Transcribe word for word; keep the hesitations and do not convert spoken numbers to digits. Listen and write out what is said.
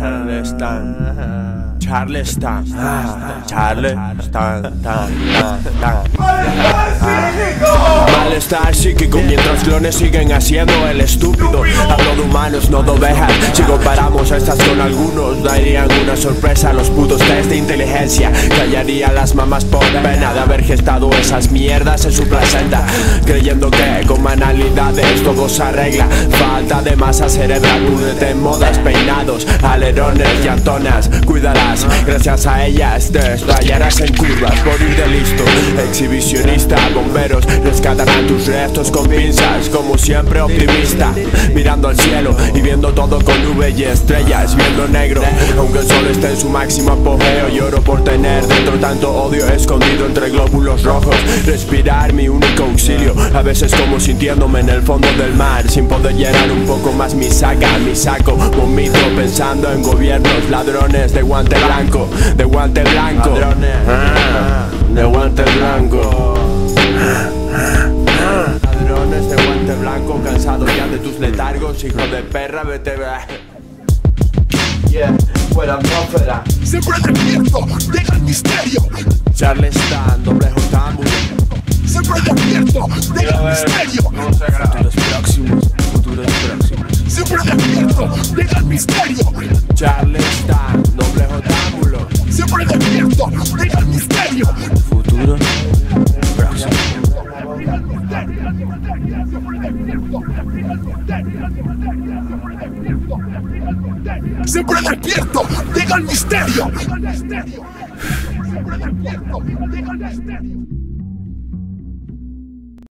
Charleston, Charleston, Charleston, malestar psíquico mientras clones siguen haciendo el estúpido. Hablo de humanos, no de ovejas. Si comparamos a estas con algunos, darían una sorpresa a los putos test de inteligencia. Callarían las mamás por pena de haber gestado esas mierdas en su placenta, creyendo que con banalidades todo se arregla. Falta de masa cerebral, únete en modas, peinados, alerones, llantonas, cuídalas. Gracias a ellas te estallarás en curvas por ir de listo. Exhibicionista, bomberos rescatarán tus restos con pinzas, como siempre optimista, mirando al cielo y viendo todo con nubes y estrellas, viendo negro, aunque el sol esté en su máximo apogeo. Lloro por tener dentro tanto odio escondido entre glóbulos rojos. Respirar mi único auxilio, a veces como sintiéndome en el fondo del mar, sin poder llenar un poco más mi saca, mi saco. Vomito pensando en gobiernos, ladrones de guante blanco, de guante blanco, ladrones, ah, de guante blanco, ladrones de guante blanco, cansado ya de tus letargos, hijo de perra, vete. Yeah, fuera atmósfera. Siempre despierto, deja el misterio. Charleston, doble J. Siempre despierto, deja el misterio. Futuros próximos, futuros próximos. Siempre despierto, deja el misterio. Charleston, doble J. Siempre despierto, deja el misterio. Futuros próximos. Siempre despierto, deja el misterio. Siempre despierto, deja el misterio.